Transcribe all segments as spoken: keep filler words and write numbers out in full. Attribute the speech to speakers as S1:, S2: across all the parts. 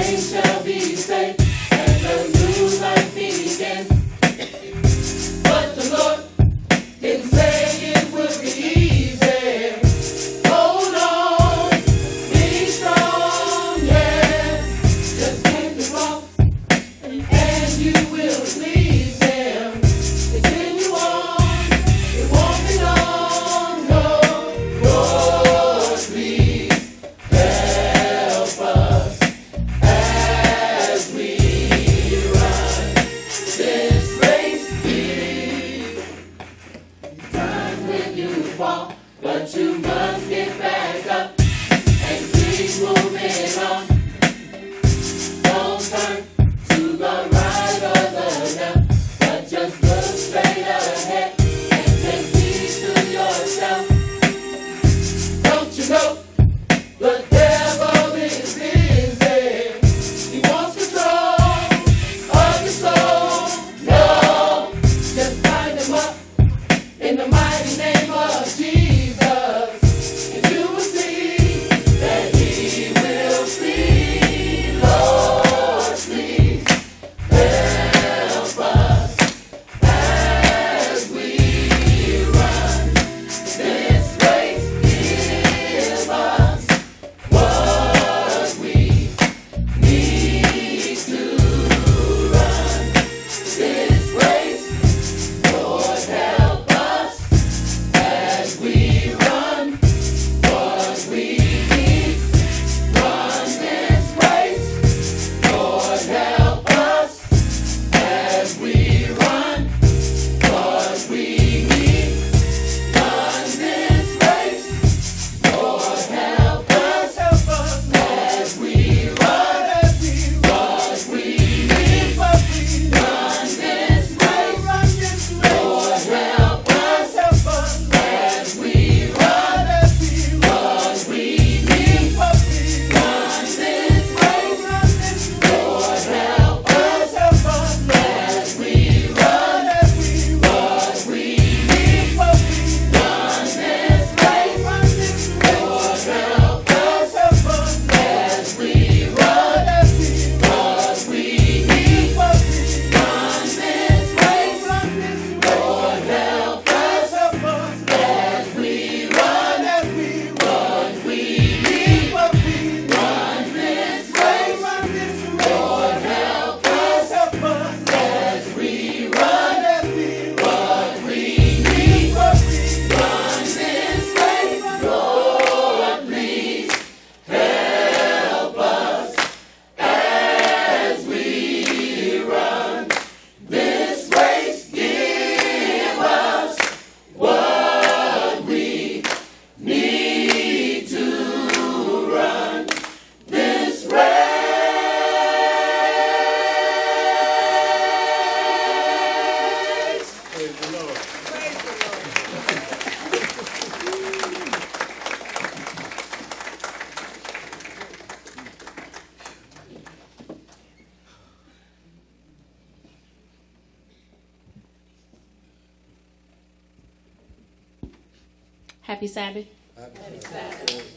S1: Happy Sabbath.
S2: Happy, Happy Sabbath. Sabbath.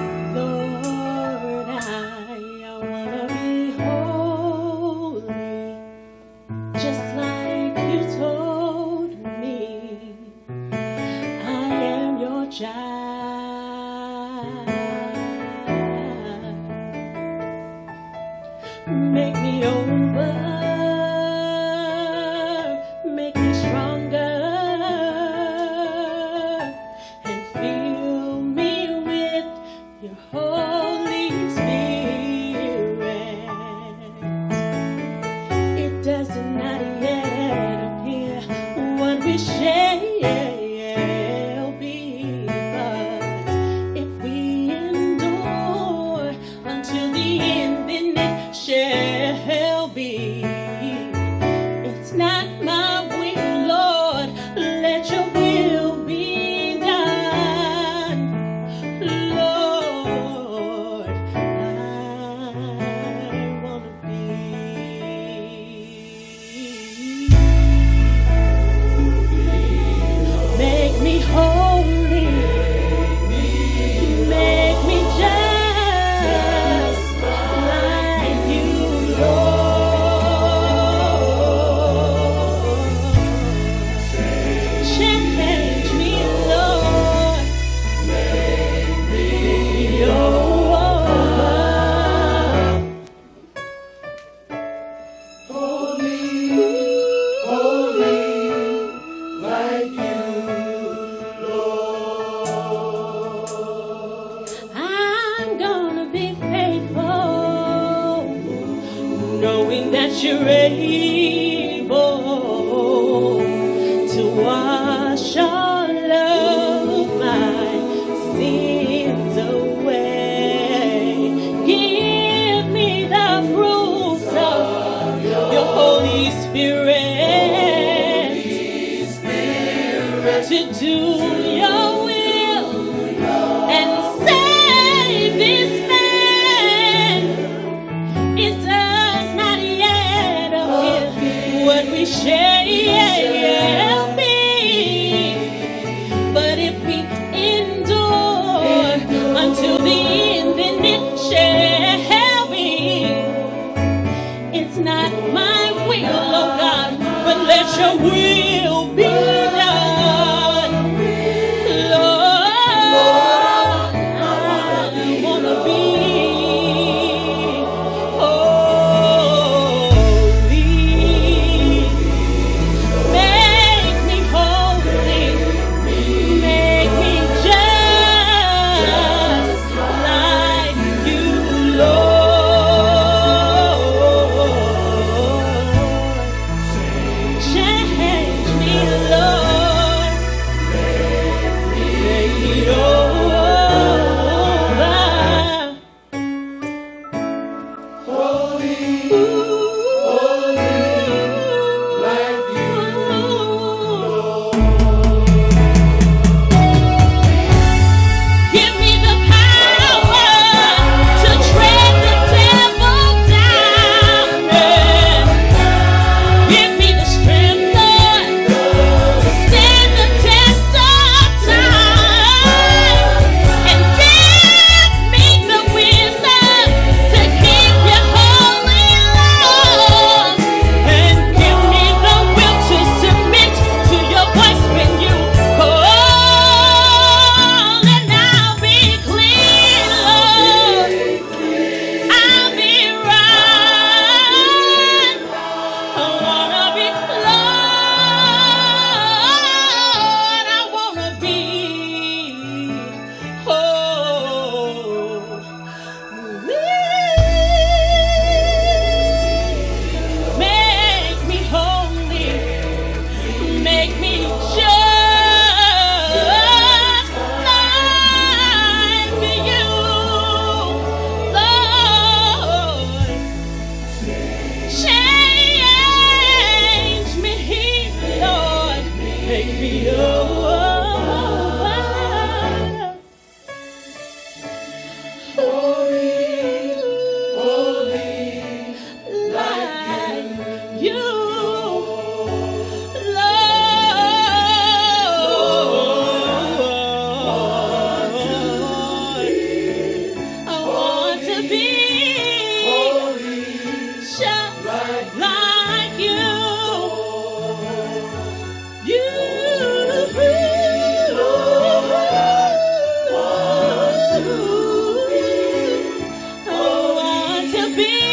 S1: Lord, I, I wanna be holy. me holy. Make me just like you, Lord. Change me, Lord. Make me over.
S2: Holy, holy, like you, Lord.
S1: I'm gonna be faithful, knowing that you're able to wash all of my sins away. Give me the fruits of your Holy Spirit, to do your will and save this man. It does not yet appear what we shall be, but if we endure until the end, then it shall be. It's not my will, oh God, but let your will be done. Lord, I wanna be holy. Make me holy. Make me just like you, Lord. Change me, Lord. Make me over.
S2: Holy, holy, like you, Lord.
S1: Give me the power to tread the devil down. Give me the strength, Lord, to stand the test of time. And give me the wisdom to keep your holy laws. And give me the will to submit to your voice when you call. And I'll be clean, Lord. I'll be right. I wanna be Lord. I wanna be holy. Make me holy. Make me just like you, Lord. Change me, Lord. Make me over.
S2: Holy, holy,
S1: Like you, Lord. I want to be
S2: holy,
S1: just like you. You. I want to be